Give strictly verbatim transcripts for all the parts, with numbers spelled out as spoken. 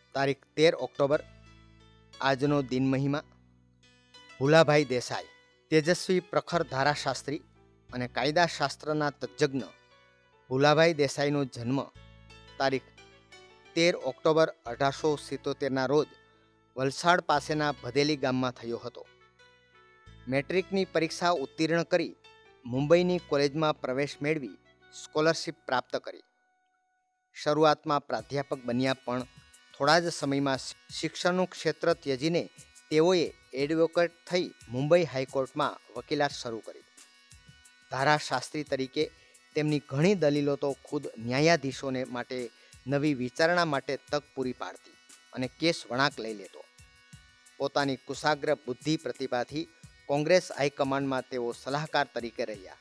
તારીખ તેર ઓક્ટોબર આજનો દિન મહિમા ભુલાભાઈ દેસાઈ તેજસ્વી પ્રખર ધારાશાસ્ત્રી અને કાયદાશાસ્ત્રના તજજ્ઞ ભુલાભાઈ દેસાઈનો જન્મ તારીખ તેર ઓક્ટોબર અઢારસો સિત્તોતેરના રોજ વલસાડ પાસેના ભદેલી ગામમાં થયો હતો. મેટ્રિકની પરીક્ષા ઉત્તીર્ણ કરી મુંબઈની કોલેજમાં પ્રવેશ મેળવી સ્કોલરશિપ પ્રાપ્ત કરી. શરૂઆતમાં પ્રાધ્યાપક બન્યા, પણ થોડા જ સમયમાં શિક્ષણનું ક્ષેત્ર ત્યજીને તેઓએ એડવોકેટ થઈ મુંબઈ હાઈકોર્ટમાં વકીલાત શરૂ કરી. ધારાશાસ્ત્રી તરીકે તેમની ઘણી દલીલો તો ખુદ ન્યાયાધીશોને માટે નવી વિચારણા માટે તક પૂરી પાડતી અને કેસ વળાંક લઈ લેતો. પોતાની કુશાગ્ર બુદ્ધિ પ્રતિભાથી કોંગ્રેસ હાઈકમાન્ડમાં તેઓ સલાહકાર તરીકે રહ્યા.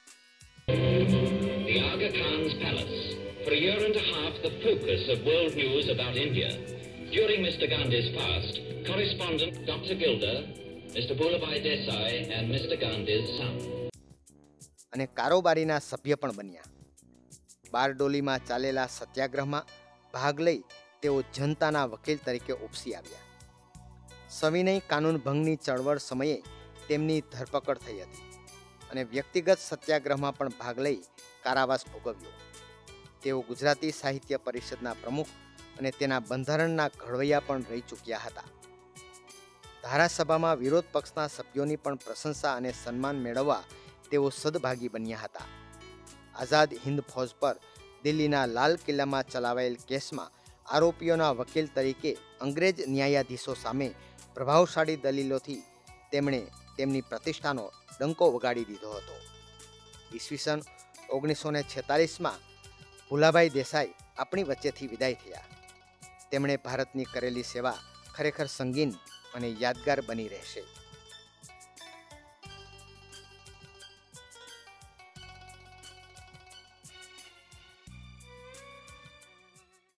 The Aga Khan's palace, for a year and a half the focus of world news about India. During Mister Gandhi's fast, correspondent Doctor Gilder, Mister Bhulabhai Desai and Mister Gandhi's son. અને કારોબારીના સભ્ય પણ બન્યા. બારડોલીમાં ચાલેલા સત્યાગ્રહમાં ભાગ લઈ તેઓ જનતાના વકીલ તરીકે ઉપસી આવ્યા. સવિનય કાનૂન ભંગની ચળવળ સમયે તેમની ધરપકડ થઈ હતી અને વ્યક્તિગત સત્યાગ્રહમાં પણ ભાગ લઈ કારાવાસ ભોગવ્યો. તેઓ ગુજરાતી સાહિત્ય પરિષદના પ્રમુખ અને તેના બંધારણના ઘડવૈયા પણ રહી ચૂક્યા હતા. ધારાસભામાં વિરોધ પક્ષના સભ્યોની પણ પ્રશંસા અને સન્માન મેળવવા તેઓ સદભાગી બન્યા હતા. આઝાદ હિન્દ ફૌજ પર દિલ્હીના લાલ કિલ્લામાં ચલાવાયેલ કેસમાં આરોપીઓના વકીલ તરીકે અંગ્રેજ ન્યાયાધીશો સામે પ્રભાવશાળી દલીલોથી તેમણે તેમની પ્રતિષ્ઠાનો ડંકો વગાડી દીધો હતો. ઈસવીસન ઓગણીસો ને છેતાલીસમાં ભુલાભાઈ દેસાઈ આપણી વચ્ચેથી વિદાય થયા. તેમણે ભારતની કરેલી સેવા ખરેખર સંગીન અને યાદગાર બની રહેશે.